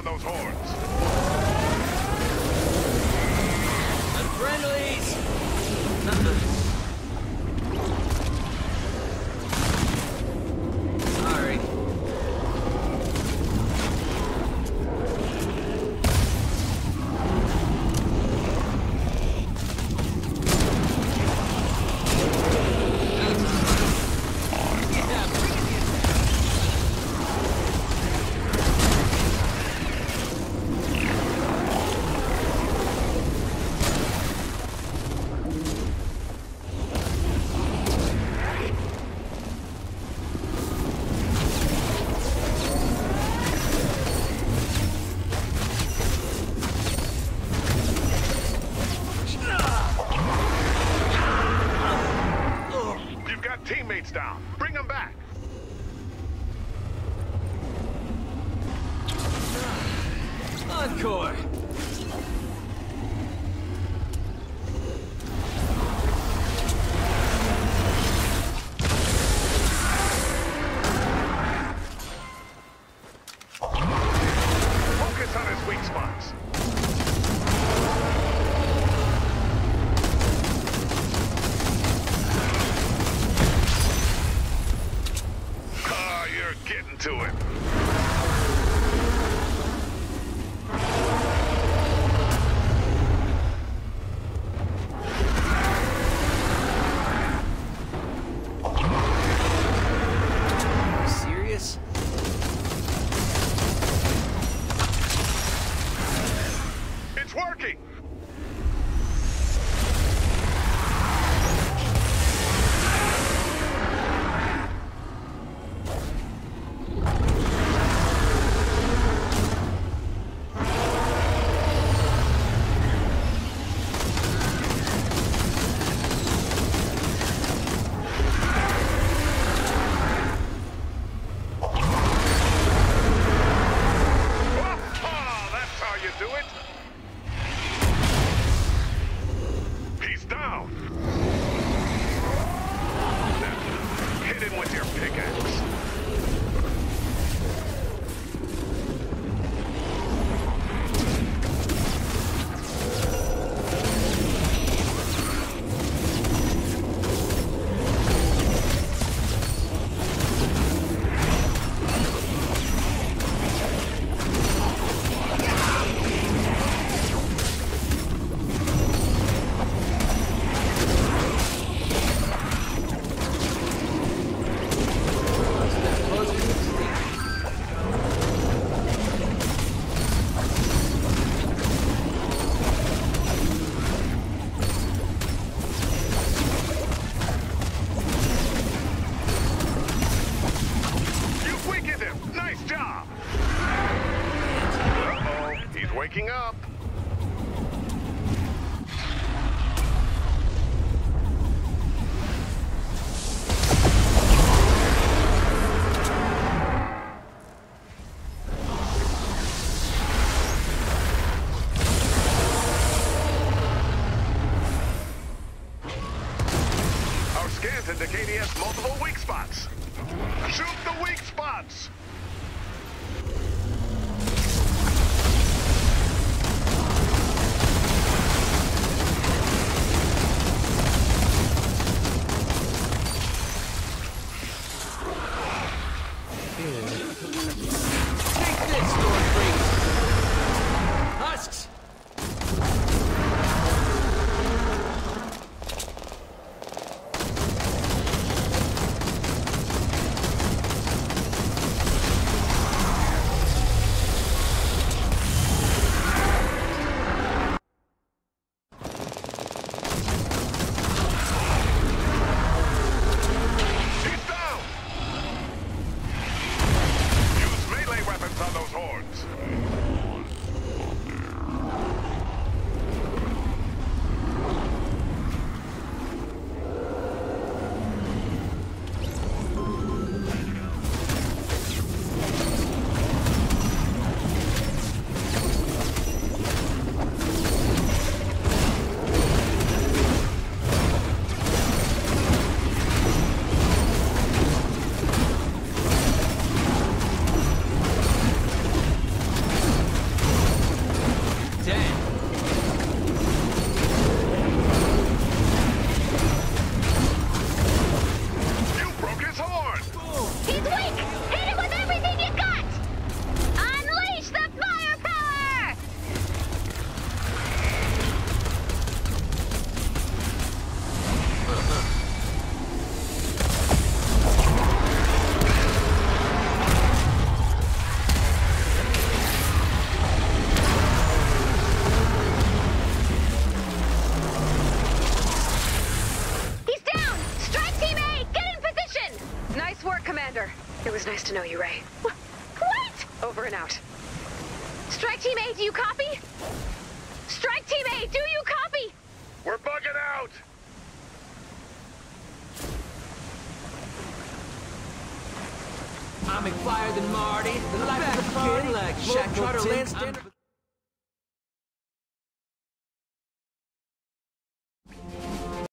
on those horns. Unfriendlies! Sorry. Teammates down. Bring them back. Encore! Focus on his weak spots. Getting to him. Are you serious? It's working. Do it. He's down. Now, hit him with your pickaxe. Waking up. Our scans indicate he has multiple weak spots. Shoot the weak spots. Take this, Stormfreak! Husks! Commander. It was nice to know you, Ray. What? Over and out. Strike Team A, do you copy? Strike Team A, do you copy? We're bugging out! I'm McFlyer than Marty. The life of the party like Shaq Trotter Lance Standard.